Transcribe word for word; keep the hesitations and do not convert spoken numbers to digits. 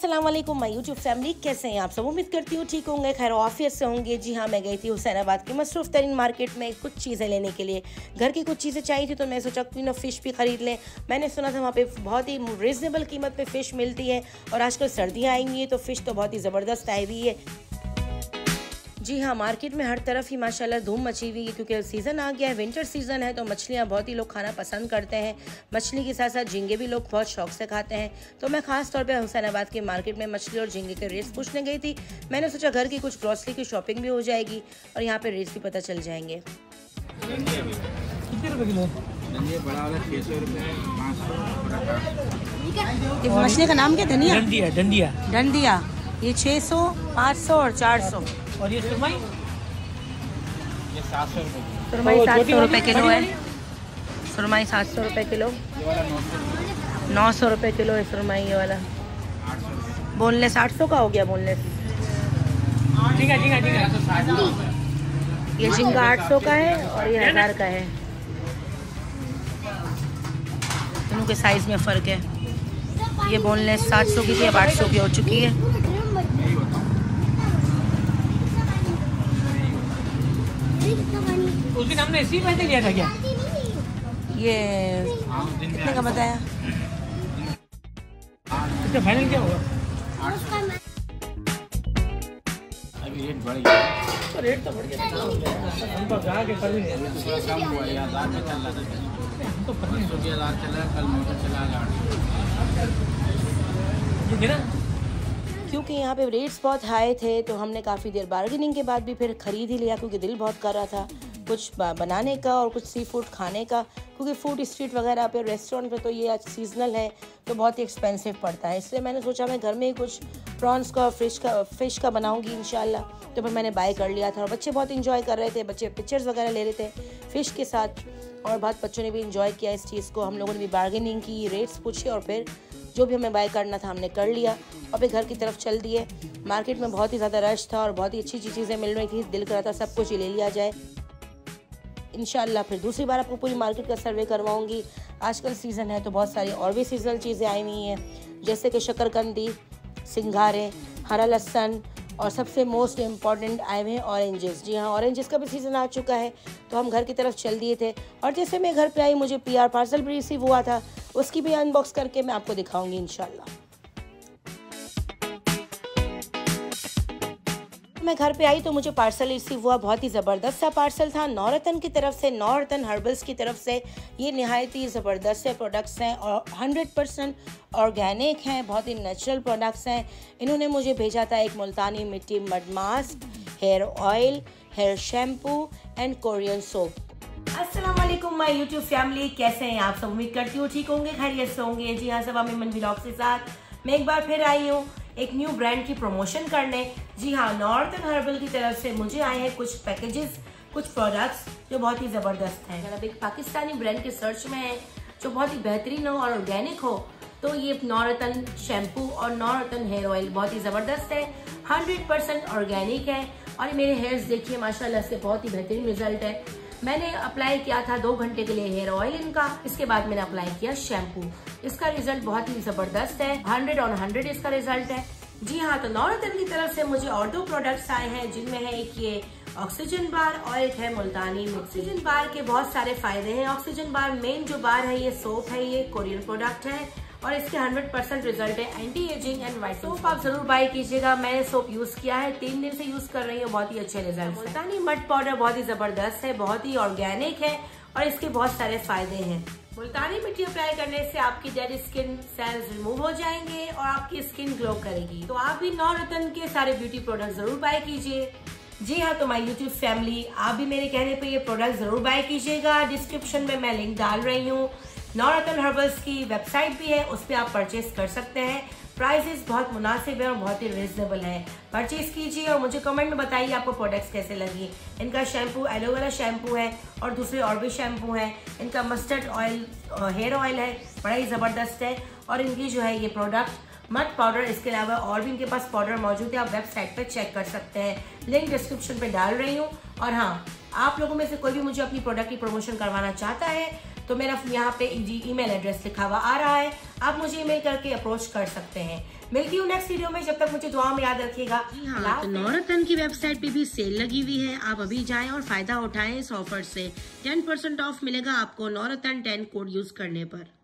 अस्सलाम वालेकुम my YouTube family, कैसे हैं आप सब। उम्मीद करती हूँ ठीक होंगे, खैर आफियत से होंगे। जी हाँ, मैं गई थी हुसैनाबाद की मसरूफ़ तरीन मार्केट में कुछ चीज़ें लेने के लिए। घर की कुछ चीज़ें चाहिए थी तो मैं सोचा क्यों ना फ़िश भी ख़रीद लें। मैंने सुना था वहाँ पे बहुत ही रीज़नेबल कीमत पे फ़िश मिलती है और आजकल सर्दियाँ आई हुई हैं तो फ़िश तो बहुत ही ज़बरदस्त आई हुई है। जी हाँ, मार्केट में हर तरफ ही माशाल्लाह धूम मची हुई है क्योंकि सीज़न आ गया है, विंटर सीज़न है तो मछलियाँ बहुत ही लोग खाना पसंद करते हैं। मछली के साथ साथ झींगे भी लोग बहुत शौक से खाते हैं। तो मैं ख़ास तौर पे हुसैनाबाद के मार्केट में मछली और झींगे के रेट्स पूछने गई थी। मैंने सोचा घर की कुछ ग्रॉसरी की शॉपिंग भी हो जाएगी और यहाँ पे रेट्स भी पता चल जाएंगे। मछली का नाम क्या? धनिया डंडिया डंडिया डंडिया ये छः सौ, पाँच सौ और चार सौ। और ये सुरमई ये सात सौ रुपये सुरमई सात सौ रुपये किलो है। सुरमई सात सौ रुपये किलो, नौ सौ रुपये किलो है सुरमई ये वाला। बोनलेस आठ सौ का हो गया बोनलेस। झींगा झींगा झींगा ये झींगा आठ सौ का है और ये हज़ार का है। दोनों के साइज़ में फ़र्क है। ये बोनलेस सात सौ की थी, अब आठ सौ की हो चुकी है। उस दिन हमने इसी में लिया था क्या? ये कितने का बताया? इसका फाइनल क्या होगा? अभी रेट बढ़ गया, तो रेट तो बढ़ गया, हम तो जा के कर भी नहीं रहे। थोड़ा कम हुआ है, हज़ार में चल रहा था, हम तो कर नहीं सौ की हज़ार चल रहा है, कल मोटर चला गया। क्योंकि यहाँ पे रेट्स बहुत हाई थे तो हमने काफ़ी देर बार्गेनिंग के बाद भी फिर ख़रीद ही लिया क्योंकि दिल बहुत कर रहा था कुछ बनाने का और कुछ सी फूड खाने का। क्योंकि फूड स्ट्रीट वगैरह पे, रेस्टोरेंट पे तो ये आज सीजनल है तो बहुत ही एक्सपेंसिव पड़ता है। इसलिए मैंने सोचा मैं घर में ही कुछ प्रॉन्स का, फिश का फ़िश का बनाऊँगी इंशाल्लाह। तो फिर मैंने बाय कर लिया था और बच्चे बहुत इंजॉय कर रहे थे। बच्चे पिक्चर्स वगैरह ले रहे थे फ़िश के साथ और बहुत बच्चों ने भी इंजॉय किया इस चीज़ को। हम लोगों ने भी बार्गेनिंग की, रेट्स पूछे और फिर जो भी हमें बाय करना था हमने कर लिया और फिर घर की तरफ चल दिए। मार्केट में बहुत ही ज़्यादा रश था और बहुत ही अच्छी अच्छी चीज़ें मिल रही थी। दिल कर रहा था सब कुछ ही ले लिया जाए। इंशाल्लाह फिर दूसरी बार आपको पूरी मार्केट का सर्वे करवाऊंगी। आजकल सीज़न है तो बहुत सारी और भी सीजनल चीज़ें आई हुई हैं जैसे कि शकरकंदी, सिंघारे, हरा लहसुन और सबसे मोस्ट इम्पॉर्टेंट आए हुए हैं ऑरेंजेस। जी हाँ, ऑरेंजेस का भी सीज़न आ चुका है तो हम घर की तरफ चल दिए थे। और जैसे मैं घर पे आई मुझे पीआर पार्सल भी रिसीव हुआ था, उसकी भी अनबॉक्स करके मैं आपको दिखाऊंगी इंशाल्लाह। मैं घर पे आई तो मुझे पार्सल रिसीव हुआ, बहुत ही ज़बरदस्त सा पार्सल था नौरतन की तरफ से, नौरतन हर्बल्स की तरफ से। ये नहायत ही ज़बरदस्त से प्रोडक्ट्स हैं और हंड्रेड परसेंट ऑर्गेनिक हैं, बहुत ही नेचुरल प्रोडक्ट्स हैं। इन्होंने मुझे भेजा था एक मुल्तानी मिट्टी mud mask, hair oil, hair shampoo and Korean soap. अस्सलाम वालेकुम माय यूट्यूब फैमिली, कैसे हैं आप सब। उम्मीद करती हूँ ठीक होंगे, खैरियत से होंगे। जी हाँ, सब अमीमन व्लॉग्स के साथ मैं एक बार फिर आई हूँ एक न्यू ब्रांड की प्रमोशन करने। जी हाँ, नॉर्थन हर्बल की तरफ से मुझे आए हैं कुछ पैकेजेस, कुछ प्रोडक्ट्स जो बहुत ही ज़बरदस्त हैं। अगर आप एक पाकिस्तानी ब्रांड के सर्च में है जो बहुत ही बेहतरीन हो और ऑर्गेनिक हो तो ये नौरतन शैम्पू और नौरतन हेयर ऑयल बहुत ही ज़बरदस्त है, हंड्रेड परसेंट ऑर्गेनिक है। और मेरे हेयर्स देखिए माशाल्लाह से बहुत ही बेहतरीन रिजल्ट है। मैंने अप्लाई किया था दो घंटे के लिए हेयर ऑयल इनका, इसके बाद मैंने अप्लाई किया शैम्पू। इसका रिजल्ट बहुत ही जबरदस्त है, हंड्रेड ऑन हंड्रेड इसका रिजल्ट है। जी हाँ, तो नौरतन की तरफ से मुझे और दो प्रोडक्ट्स आए हैं जिनमें है एक ये ऑक्सीजन बार और एक है मुल्तानी। ऑक्सीजन बार के बहुत सारे फायदे हैं। ऑक्सीजन बार मेन जो बार है ये सोप है, ये कोरियन प्रोडक्ट है और इसके हंड्रेड परसेंट रिजल्ट है anti aging and white. Soap आप जरूर बाय कीजिएगा। मैंने सोप यूज किया है, तीन दिन से यूज कर रही हूँ, बहुत ही अच्छे रिजल्ट। मुल्तानी मड पाउडर बहुत ही जबरदस्त है, बहुत ही ऑर्गेनिक है और इसके बहुत सारे फायदे हैं। मुल्तानी मिट्टी अप्लाई करने से आपकी डेड स्किन सेल्स रिमूव हो जाएंगे और आपकी स्किन ग्लो करेगी। तो आप भी नौरतन के सारे ब्यूटी प्रोडक्ट जरूर बाय कीजिए। जी हाँ, तो माय यूट्यूब फैमिली, आप भी मेरे कहने पे ये प्रोडक्ट जरूर बाय कीजिएगा। डिस्क्रिप्शन में मैं लिंक डाल रही हूँ। नौरतन हर्बल्स की वेबसाइट भी है, उस पर आप परचेज कर सकते हैं। प्राइसेस बहुत मुनासिब है और बहुत ही रिजनेबल है। परचेज कीजिए और मुझे कमेंट में बताइए आपको प्रोडक्ट्स कैसे लगी। इनका शैम्पू एलोवेरा शैम्पू है और दूसरे और भी शैम्पू हैं। इनका मस्टर्ड ऑयल हेयर ऑयल है, बड़ा ही ज़बरदस्त है। और इनकी जो है ये प्रोडक्ट मड पाउडर, इसके अलावा और भी इनके पास पाउडर मौजूद है, आप वेबसाइट पर चेक कर सकते हैं। लिंक डिस्क्रिप्शन पे डाल रही हूँ। और हाँ, आप लोगों में से कोई भी मुझे अपनी प्रोडक्ट की प्रमोशन करवाना चाहता है तो मेरा यहाँ पे ईमेल एड्रेस लिखा हुआ आ रहा है, आप मुझे ईमेल करके अप्रोच कर सकते हैं। मिलती हूँ नेक्स्ट वीडियो में, जब तक मुझे दुआ में याद रखिएगा। हाँ, तो नौरतन की वेबसाइट पे भी सेल लगी हुई है, आप अभी जाएं और फायदा उठाएं इस ऑफर से। टेन परसेंट ऑफ मिलेगा आपको नौरतन टेन कोड यूज करने पर।